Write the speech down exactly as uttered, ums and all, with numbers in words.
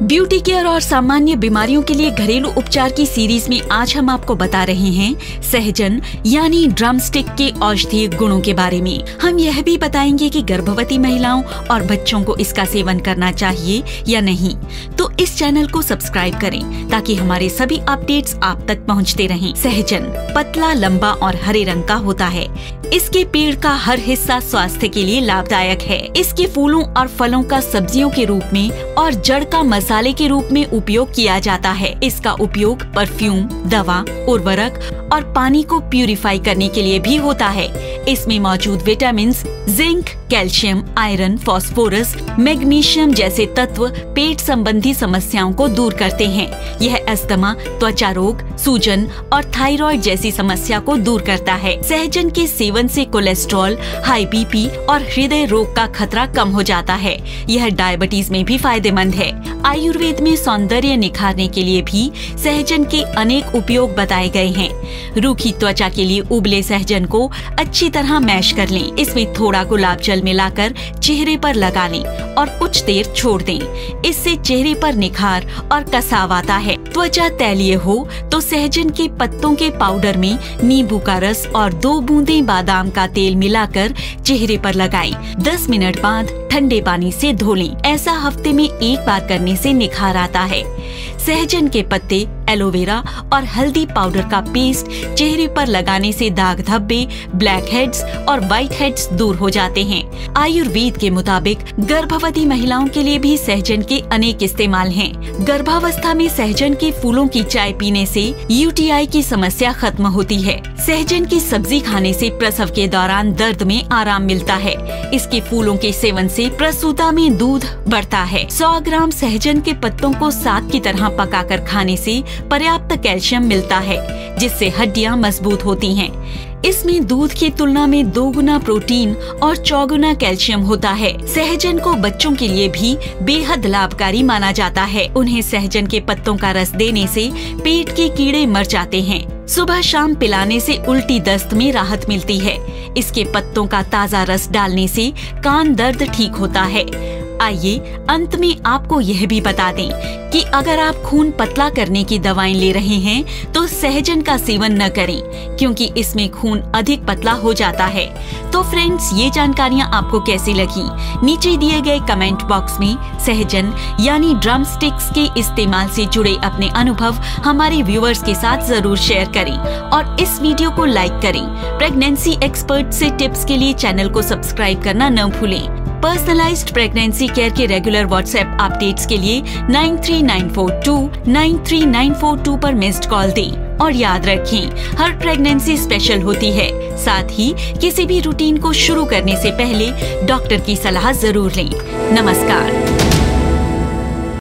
Beauty care और सामान्य बीमारियों के लिए घरेलू उपचार की सीरीज में आज हम आपको बता रहे हैं सहजन यानी ड्रमस्टिक के औषधीय गुणों के बारे में। हम यह भी बताएंगे कि गर्भवती महिलाओं और बच्चों को इसका सेवन करना चाहिए या नहीं। तो इस चैनल को सब्सक्राइब करें ताकि हमारे सभी अपडेट्स आप तक पहुंचते रहें। सहजन पतला, लंबा और हरे रंग का होता है। इसके पेड़ का हर हिस्सा स्वास्थ्य के लिए लाभदायक है। इसके फूलों और फलों का सब्जियों के रूप में और जड़ का मसाले के रूप में उपयोग किया जाता है। इसका उपयोग परफ्यूम, दवा, उर्वरक और पानी को प्यूरिफाई करने के लिए भी होता है। इसमें मौजूद vitamin, zinc, calcium, iron, phosphorus, magnesium जैसे तत्व पेट संबंधी समस्याओं को दूर करते हैं। यह अस्थमा, त्वचा रोग, सूजन और थायराइड जैसी समस्या को दूर करता है। सहजन के सेवन से कोलेस्ट्रॉल, हाई बीपी और हृदय रोग का खतरा कम हो जाता है। यह डायबिटीज में भी फायदेमंद है। आयुर्वेद में सौंदर्य निखारने के लिए भी सहजन के अनेक उपयोग बताए गए हैं। रूखी त्वचा के लिए उबले सहजन को अच्छी तरह मैश कर लें। इसमें थोड़ा गुलाब जल मिलाकर चेहरे पर लगा लें और कुछ देर छोड़ दें। इससे चेहरे पर निखार और कसाव आता है। त्वचा तैलीय हो तो सहजन के पत्तों के पाउडर में नींबू का रस और दो बूंदें बादाम का तेल मिलाकर चेहरे पर लगाएं। दस मिनट बाद ठंडे पानी से धो लें। ऐसा हफ्ते में एक बार करने से निखार आता है। सहजन के पत्ते, एलोवेरा और हल्दी पाउडर का पेस्ट चेहरे पर लगाने से दाग धब्बे, ब्लैक हेड्स और व्हाइट हेड्स दूर हो जाते हैं। आयुर्वेद के मुताबिक गर्भवती महिलाओं के लिए भी सहजन के अनेक इस्तेमाल हैं। गर्भावस्था में सहजन के फूलों की चाय पीने से यूटीआई की समस्या खत्म होती है। सहजन की सब्जी खाने से प्रसव के दौरान दर्द में आराम मिलता है। इसके फूलों के सेवन से प्रसूता में दूध बढ़ता है। सौ ग्राम सहजन के पत्तों को साग की तरह पकाकर खाने से पर्याप्त कैल्शियम मिलता है, जिससे हड्डियां मजबूत होती हैं। इसमें दूध की तुलना में दो गुना प्रोटीन और चौगुना कैल्शियम होता है। सहजन को बच्चों के लिए भी बेहद लाभकारी माना जाता है। उन्हें सहजन के पत्तों का रस देने से पेट के कीड़े मर जाते हैं। सुबह शाम पिलाने से उल्टी दस्त में राहत मिलती है। इसके पत्तों का ताज़ा रस डालने से कान दर्द ठीक होता है। आइए अंत में आपको यह भी बता दें कि अगर आप खून पतला करने की दवाएं ले रहे हैं तो सहजन का सेवन न करें, क्योंकि इसमें खून अधिक पतला हो जाता है। तो फ्रेंड्स, ये जानकारियाँ आपको कैसी लगी? नीचे दिए गए कमेंट बॉक्स में सहजन यानी ड्रमस्टिक्स के इस्तेमाल से जुड़े अपने अनुभव हमारे व्यूअर्स के साथ जरूर शेयर करें और इस वीडियो को लाइक करें। प्रेगनेंसी एक्सपर्ट से टिप्स के लिए चैनल को सब्सक्राइब करना न भूलें। पर्सनलाइज्ड प्रेगनेंसी केयर के रेगुलर व्हाट्सएप अपडेट्स के लिए nine three nine four two nine three nine four two पर मिस्ड कॉल दें। और याद रखें, हर प्रेगनेंसी स्पेशल होती है। साथ ही किसी भी रूटीन को शुरू करने से पहले डॉक्टर की सलाह जरूर लें। नमस्कार।